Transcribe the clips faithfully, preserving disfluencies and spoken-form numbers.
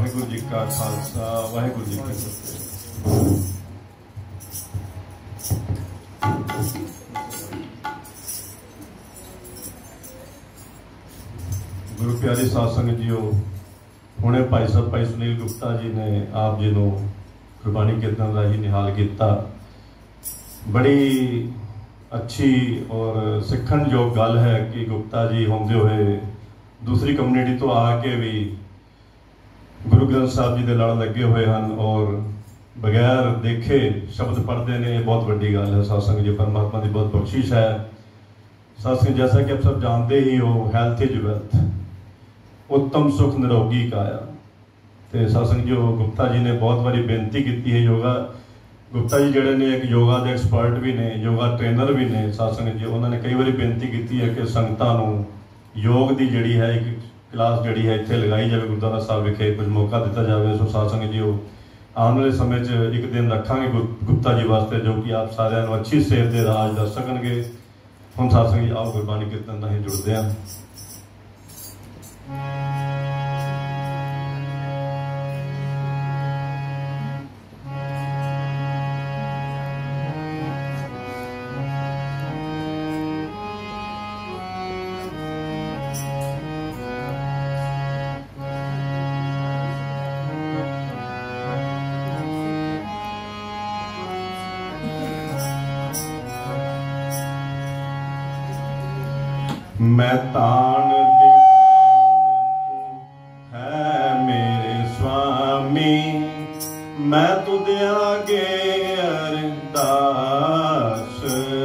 वाहिगुरू जी का खालसा वाहिगुरू जी की फतेह। गुरु प्यारे साध संगत जीओ, हुणे भाई साहब भाई सुनील गुप्ता जी ने आप जी को गुरबाणी कीर्तन राही निहाल किया। बड़ी अच्छी और सिखण योग गल है कि गुप्ता जी होंदे हुए दूसरी कम्यूनिटी तो आके भी गुरु ग्रंथ साहब जी के नाल लगे हुए हैं और बगैर देखे शब्द पढ़ते हैं। ये बहुत बड़ी गल है सत्संग जी, परमात्मा की बहुत बख्शिश है। सत्संग जैसा कि आप सब जानते ही हो, हैल्थ इज वेल्थ, उत्तम सुख निरोगी काया। तो सत्संग जी गुप्ता जी ने बहुत बारी बेनती की है। योगा गुप्ता जी जोड़े ने एक योगा के एक्सपर्ट भी ने, योगा ट्रेनर भी ने। सत्संग जी उन्होंने कई बार बेनती की है कि संगतां नूं योग की जिहड़ी है एक क्लास जिहड़ी है इत्थे लगाई जाए, गुरुद्वारा साहब विखे कुछ मौका दिता जाए। सो सत्संग जी आने वाले समय च एक दिन रखांगे गुप्ता जी वास्ते, जो कि आप सारिਆਂ ਨੂੰ अच्छी सेहत के राज दस सकणगे। हुण सत्संग जी आओ गुरबाणी कीर्तन राहीं जुड़दे हां। मैं तान है मेरे स्वामी, मैं तुझे आगे अरदास,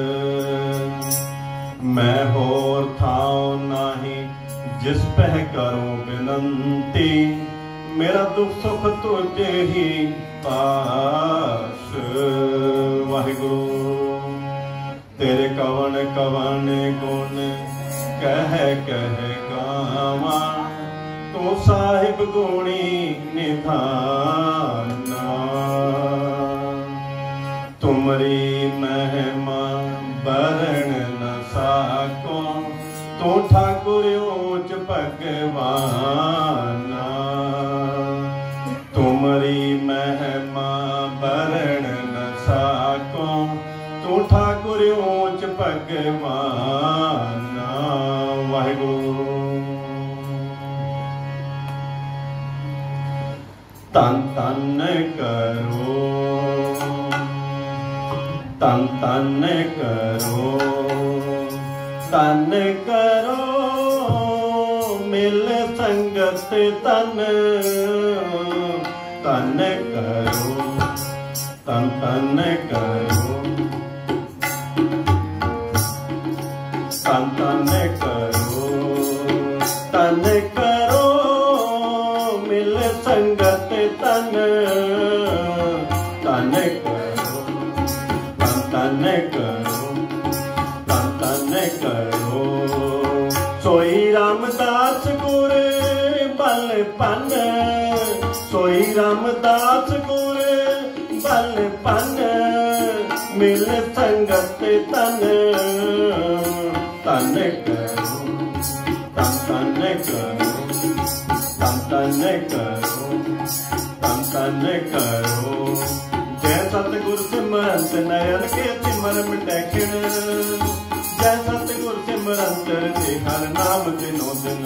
मैं होर थाओ नहीं जिस पह करूं विनंती, मेरा दुख सुख तुझे ही पास। वाहिगुरु तेरे कवन कवन गुण कह कह गावा, तो साहिब गुणी निधाना, तुमरी महिमा बरण न साको, तो ठाकुर ऊंच भगवाना, तुमरी महिमा बरण न साको, तो ठाकुर ऊंच भगवाना। वाहिगुरु तन तन करो, तन तन करो, तन करो, मिल संगत तन, तन करो, तन तन करो, तन तन करो, तन करो, मिल संगत तन, तन करो, तन तन करो, तन तन करो। सोई रामदास गुर बल पन, सोई रामदास गुर बल पन, मिल संगत तन, तन करो, तन तन करो, तन तन करो, तन तन करो। जय सतगुर सिमरंत नयन के सिमर मिटै खिण, जय सतगुर सिमरंत ते हर नाम दिनो दिन।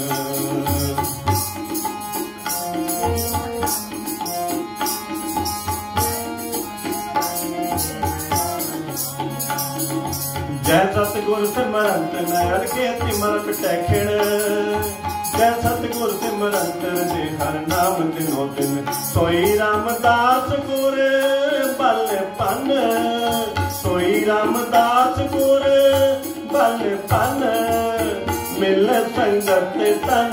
जय सतगुर सिमरंत नयन के सिमर मिटै खिण, जय सतगुर सिमरंत ते हर नाम दिनो दिन। सोई रामदास गुर बल पन, सोई रामदास गुर बल पन, मिल संगत तन,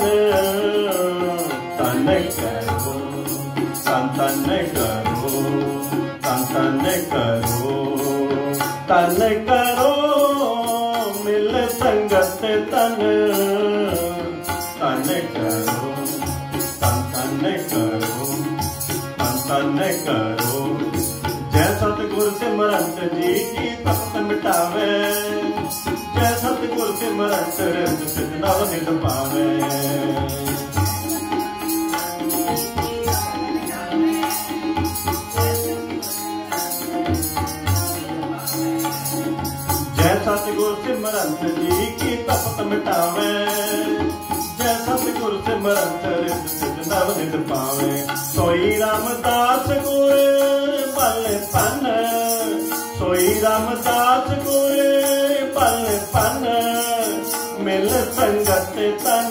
तन करो, तन तन करो, तन तन करो, तन करो, मिल संगत तन, तन करो, तन तन करो, तन तन करो। जय सतगुर सिमरंत जी की तपत मिटावे, जय सतगुर सिमरंत रिंद सिद्ध नव निध पावे। जी की तपत मिटावे, जय सतगुर सिमरन चरित नव नित पावे। सोई रामदास गुर बल पन, सोई रामदास गुर बल पन, मिल संगत तन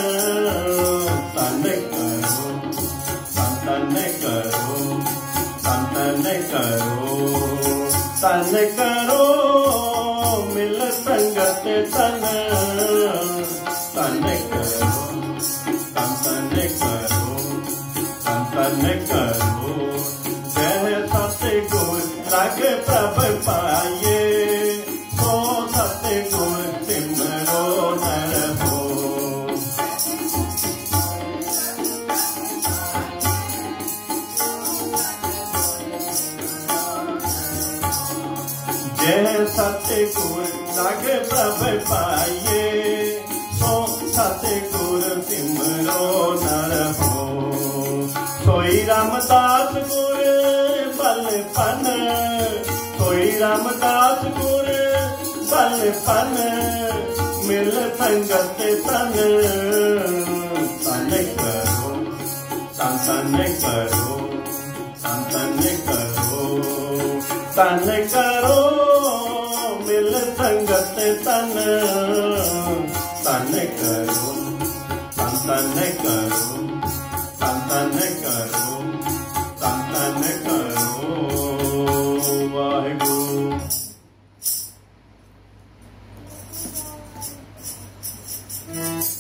तन करो तन करो तन करो तन करो, मिल संगत तन तन करो तन करो तन करो। जय सतगुर रग प्रभ पाइए, सो सतगुर सिमरो नर हो। जय सतगुर रग प्रभ पाइए, सो सतगुर सिमरो नर हो। सोई रामदास गुर बल पन, सोई रामदास गुर बल पन, मिल संगत तन तन करो तन करो तन करो तन करो, मिल संगत तन तन करो तन करो तन करो तन करो। वाहिगुरू।